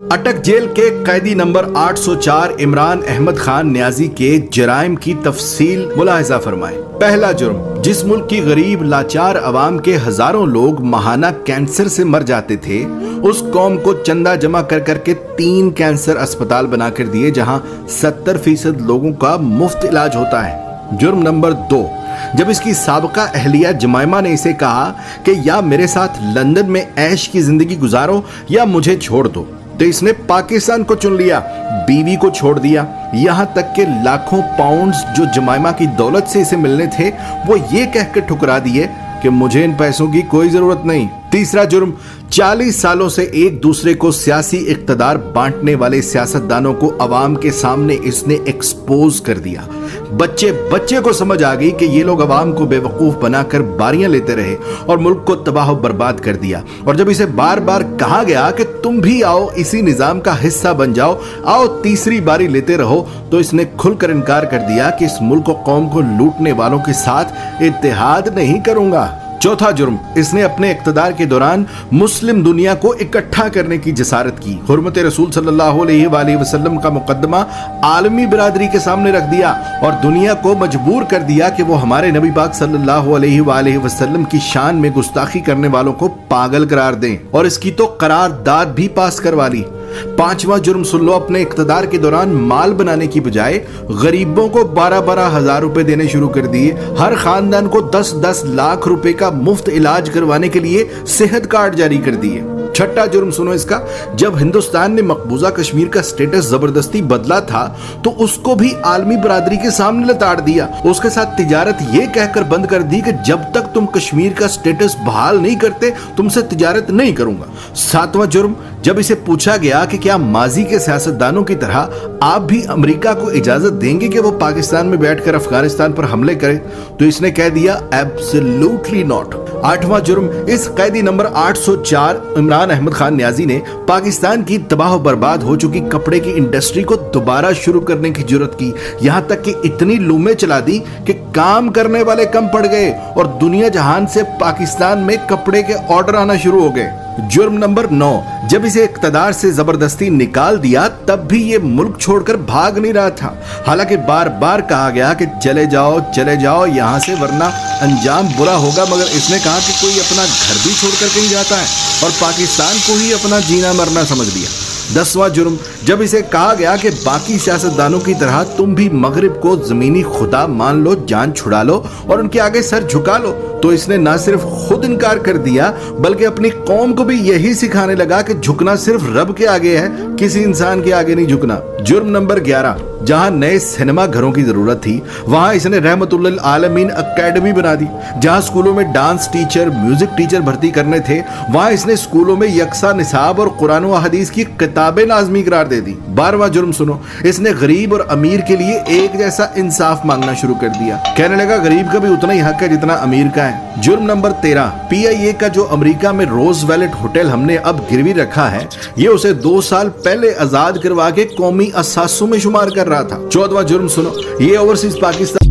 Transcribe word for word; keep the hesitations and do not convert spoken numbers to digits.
अटक जेल के कैदी नंबर आठ सौ चार इमरान अहमद खान न्याजी के जराइम की तफसील मुलाहिजा फरमाएं। पहला जुर्म, जिस मुल्क की गरीब लाचार अवाम के हजारों लोग माहाना कैंसर से मर जाते थे, उस कौम को चंदा जमा कर करके तीन कैंसर अस्पताल बनाकर दिए जहां सत्तर फीसद लोगों का मुफ्त इलाज होता है। जुर्म नंबर दो, जब इसकी साबका अहलिया जमाइमा ने इसे कहा कि या मेरे साथ लंदन में ऐश की जिंदगी गुजारो या मुझे छोड़ दो, तो इसने पाकिस्तान को चुन लिया, बीवी को छोड़ दिया। यहां तक के लाखों पाउंड्स जो जमाइमा की दौलत से इसे मिलने थे, वो ये कहकर ठुकरा दिए कि मुझे इन पैसों की कोई जरूरत नहीं। तीसरा जुर्म, चालीस सालों से एक दूसरे को सियासी इक्तदार बांटने वाले सियासतदानों को अवाम के सामने इसने एक्सपोज कर दिया। बच्चे बच्चे को समझ आ गई कि ये लोग अवाम को बेवकूफ बनाकर बारियां लेते रहे और मुल्क को तबाह बर्बाद कर दिया। और जब इसे बार बार कहा गया कि तुम भी आओ, इसी निजाम का हिस्सा बन जाओ, आओ तीसरी बारी लेते रहो, तो इसने खुलकर इनकार कर दिया कि इस मुल्क को कौम को लूटने वालों के साथ इत्तेहाद नहीं करूंगा। चौथा जुर्म, इसने अपने इक्तदार के दौरान मुस्लिम दुनिया को इकट्ठा करने की जसारत की। हुर्मत रसूल सल्लल्लाहु अलैहि वसल्लम का मुकद्दमा आलमी बिरादरी के सामने रख दिया और दुनिया को मजबूर कर दिया कि वो हमारे नबी पाक सल्लल्लाहु अलैहि वसल्लम की शान में गुस्ताखी करने वालों को पागल करार दें, और इसकी तो करारदाद भी पास करवा ली। पांचवा जुर्म सुन लो, अपने इक्तदार के दौरान माल बनाने की बजाय गरीबों को बारह बारह हजार रुपए देने शुरू कर दिए। हर खानदान को दस दस लाख रुपए का मुफ्त इलाज करवाने के लिए सेहत कार्ड जारी कर दिए। छठा जुर्म सुनो इसका, जब हिंदुस्तान ने मकबूजा कश्मीर का स्टेटस जबरदस्ती बदला था, तो उसको भी आलमी बरादरी के सामने लताड़ दिया। उसके साथ तिजारत ये कहकर बंद कर दी कि जब तक तुम कश्मीर का स्टेटस बहाल नहीं करते, तुमसे तिजारत नहीं करूंगा। सातवां जुर्म, जब इसे पूछा गया कि क्या माजी के सियासतदानों की तरह आप भी अमेरिका को इजाजत देंगे कि वो पाकिस्तान में बैठकर अफगानिस्तान पर हमले करे, तो इसने कह दिया एब्सोल्युटली नॉट। आठवां जुर्म, इस कैदी नंबर आठ सौ चार इमरान अहमद खान न्याजी ने पाकिस्तान की तबाह बर्बाद हो चुकी कपड़े की इंडस्ट्री को दोबारा शुरू करने की जुर्रत की। यहां तक कि इतनी लूमें चला दी कि काम करने वाले कम पड़ गए और दुनिया जहान से पाकिस्तान में कपड़े के ऑर्डर आना शुरू हो गए। जुर्म नंबर नौ, जब इसे इक्तदार से जबरदस्ती निकाल दिया, तब भी ये मुल्क छोड़कर भाग नहीं रहा था। हालांकि बार बार कहा गया कि चले जाओ चले जाओ यहां से, वरना अंजाम बुरा होगा, मगर इसने कहा कि कोई अपना घर भी छोड़कर कहीं जाता है और पाकिस्तान को ही अपना जीना मरना समझ लिया। दसवां जुर्म, जब इसे कहा गया कि बाकी सियासतदानों की तरह तुम भी मगरिब को जमीनी खुदा मान लो, जान छुड़ा लो और उनके आगे सर झुका लो, तो इसने न सिर्फ खुद इनकार कर दिया बल्कि अपनी कौम को भी यही सिखाने लगा कि झुकना सिर्फ रब के आगे है, किसी इंसान के आगे नहीं झुकना। जुर्म नंबर ग्यारह, जहां नए सिनेमा घरों की जरूरत थी, वहां इसने रहमतुल्लिल आलमीन एकेडमी बना दी। जहां स्कूलों में डांस टीचर, म्यूजिक टीचर भर्ती करने थे, वहां इसने स्कूलों में यकसा निसाब और कुरान व हदीस की किताबें लाजमी करार दे दी। बारहवां जुर्म सुनो, इसने गरीब और अमीर के लिए एक जैसा इंसाफ मांगना शुरू कर दिया। कहने लगा गरीब का भी उतना ही हक है जितना अमीर का है। जुर्म नंबर तेरह, पीआईए का जो अमेरिका में रोज वैलेट होटल हमने अब गिरवी रखा है, ये उसे दो साल पहले आजाद करवा के कौमी असासों में शुमार कर रहा था। चौदहवां जुर्म सुनो, ये ओवरसीज पाकिस्तान